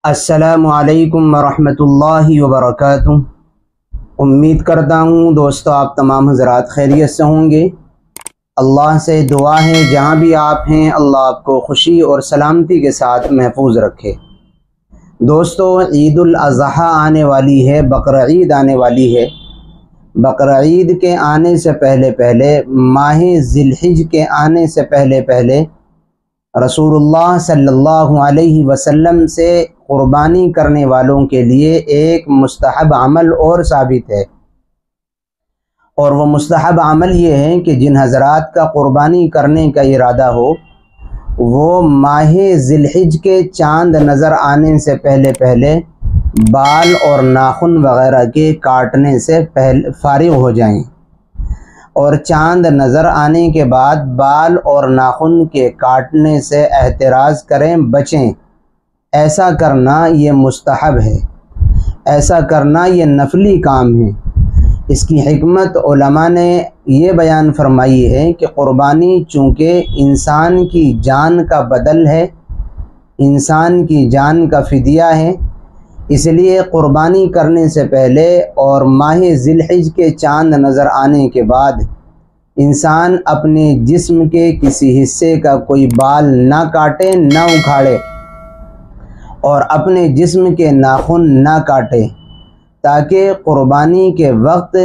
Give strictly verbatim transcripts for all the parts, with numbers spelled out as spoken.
السلام علیکم ورحمۃ اللہ وبرکاتہ۔ امید کرتا ہوں دوستو آپ تمام حضرات خیریت سے ہوں گے۔ اللہ سے دعا ہے جہاں بھی آپ ہیں اللہ آپ کو خوشی اور سلامتی کے ساتھ محفوظ رکھے۔ دوستو عید الاضحیٰ آنے والی ہے، بقرعید آنے والی ہے۔ بقرعید کے آنے سے پہلے پہلے ماہ ذی الحجہ کے آنے سے پہلے پہلے رسول اللہ صلی اللہ علیہ وسلم سے قربانی کرنے والوں کے لیے ایک مستحب عمل اور ثابت ہے، اور وہ مستحب عمل یہ ہے کہ جن حضرات کا قربانی کرنے کا ارادہ ہو وہ ماہ ذی الحجہ کے چاند نظر آنے سے پہلے پہلے بال اور ناخن وغیرہ کے کاٹنے سے پہلے فارغ ہو جائیں، اور چاند نظر آنے کے بعد بال اور ناخن کے کاٹنے سے احتراز کریں، بچیں۔ ایسا کرنا یہ مستحب ہے، ایسا کرنا یہ نفلی کام ہے۔ اس کی حکمت علماء نے یہ بیان فرمائی ہے کہ قربانی چونکہ انسان کی جان کا بدل ہے، انسان کی جان کا فدیہ ہے، اس لیے قربانی کرنے سے پہلے اور ماہ ذی الحجہ کے چاند نظر آنے کے بعد انسان اپنے جسم کے کسی حصے کا کوئی بال نہ کاٹے، نہ اکھاڑے، اور اپنے جسم کے ناخن نہ کاٹے، تاکہ قربانی کے وقت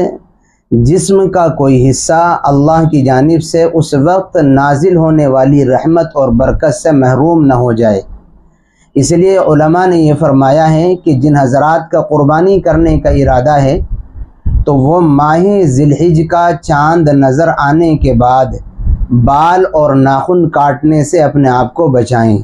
جسم کا کوئی حصہ اللہ کی جانب سے اس وقت نازل ہونے والی رحمت اور برکت سے محروم نہ ہو جائے۔ اس لیے علماء نے یہ فرمایا ہے کہ جن حضرات کا قربانی کرنے کا ارادہ ہے تو وہ ماہ ذی الحجہ کا چاند نظر آنے کے بعد بال اور ناخن کاٹنے سے اپنے آپ کو بچائیں۔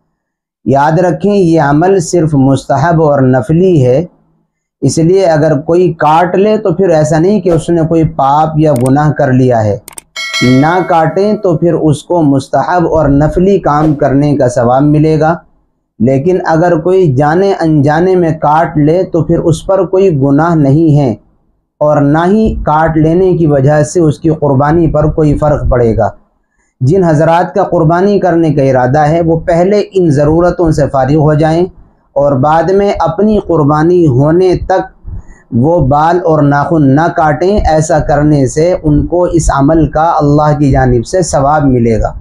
یاد رکھیں یہ عمل صرف مستحب اور نفلی ہے، اس لیے اگر کوئی کاٹ لے تو پھر ایسا نہیں کہ اس نے کوئی پاپ یا گناہ کر لیا ہے، نہ کاٹیں تو پھر اس کو مستحب اور نفلی کام کرنے کا ثواب ملے گا، لیکن اگر کوئی جانے انجانے میں کاٹ لے تو پھر اس پر کوئی گناہ نہیں ہے، اور نہ ہی کاٹ لینے کی وجہ سے اس کی قربانی پر کوئی فرق پڑے گا۔ جن حضرات کا قربانی کرنے کا ارادہ ہے وہ پہلے ان ضرورتوں سے فارغ ہو جائیں، اور بعد میں اپنی قربانی ہونے تک وہ بال اور ناخن نہ کاٹیں۔ ایسا کرنے سے ان کو اس عمل کا اللہ کی جانب سے ثواب ملے گا۔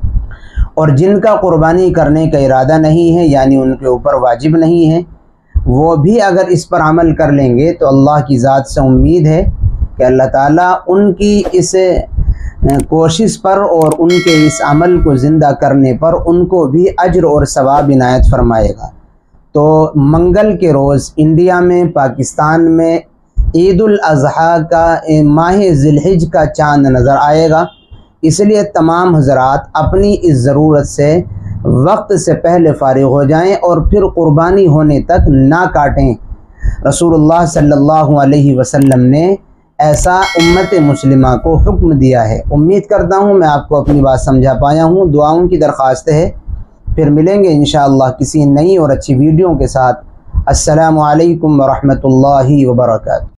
اور جن کا قربانی کرنے کا ارادہ نہیں ہے، یعنی ان کے اوپر واجب نہیں ہے، وہ بھی اگر اس پر عمل کر لیں گے تو اللہ کی ذات سے امید ہے کہ اللہ تعالیٰ ان کی اس کوشش پر اور ان کے اس عمل کو زندہ کرنے پر ان کو بھی اجر اور ثواب عنایت فرمائے گا۔ تو منگل کے روز انڈیا میں، پاکستان میں عید الاضحیٰ کا ماہ ذی الحجہ کا چاند نظر آئے گا، اس لیے تمام حضرات اپنی اس ضرورت سے وقت سے پہلے فارغ ہو جائیں اور پھر قربانی ہونے تک نہ کاٹیں۔ رسول اللہ صلی اللہ علیہ وسلم نے ایسا امت مسلمہ کو حکم دیا ہے۔ امید کرتا ہوں میں آپ کو اپنی بات سمجھا پایا ہوں۔ دعاؤں کی درخواست ہے، پھر ملیں گے انشاءاللہ کسی نئی اور اچھی ویڈیو کے ساتھ۔ السلام علیکم ورحمۃ اللہ وبرکاتہ۔